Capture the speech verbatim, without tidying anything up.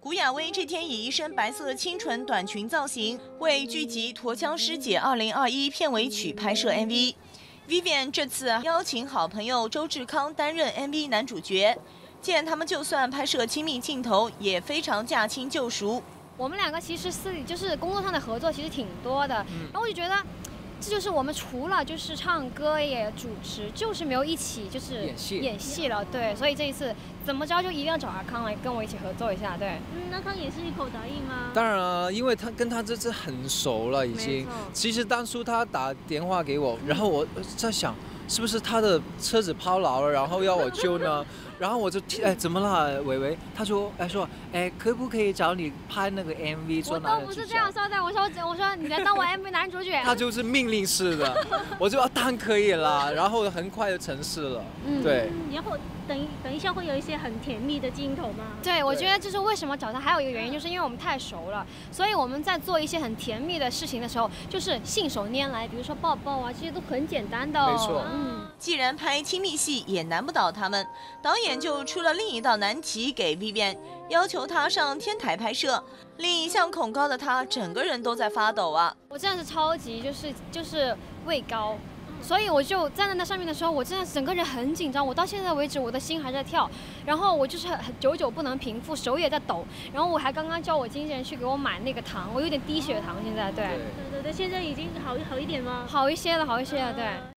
胡雅薇这天以一身白色清纯短裙造型，为剧集《驼枪师姐二零二一》片尾曲拍摄 M V。Vivian 这次邀请好朋友周志康担任 M V 男主角，见他们就算拍摄亲密镜头，也非常驾轻就熟。 我们两个其实私底就是工作上的合作其实挺多的， 嗯、 然后我就觉得。 这就是我们除了就是唱歌也主持，就是没有一起就是演戏演戏了，对，所以这一次怎么着就一定要找阿康来跟我一起合作一下，对。 嗯，阿康也是一口答应吗？ 当然了，因为他跟他这次很熟了，已经。其实当初他打电话给我，然后我在想，是不是他的车子抛锚了，然后要我救呢？然后我就哎，怎么了，伟伟？他说，哎说，哎，可不可以找你拍那个 M V 做男我都不是这样说的，我说我说你来当我 M V 男主角。 他就是命令式的，我就当然可以啦，然后很快就成事了。嗯，对。 然后等等一下会有一些很甜蜜的镜头吗？ 对，我觉得就是为什么找他，还有一个原因就是因为我们太熟了，所以我们在做一些很甜蜜的事情的时候，就是信手拈来，比如说抱抱啊，这些都很简单的、哦。 没错。 嗯，既然拍亲密戏也难不倒他们，导演就出了另一道难题给 Vivian， 要求他上天台拍摄。另一项恐高的他，整个人都在发抖啊！ 我真的是超级就是就是畏高。 所以我就站在那上面的时候，我真的整个人很紧张。我到现在为止，我的心还在跳，然后我就是很久久不能平复，手也在抖。然后我还刚刚叫我经纪人去给我买那个糖，我有点低血糖现在。对， 对对对，现在已经好好一点吗？ 好一些了，好一些了，对。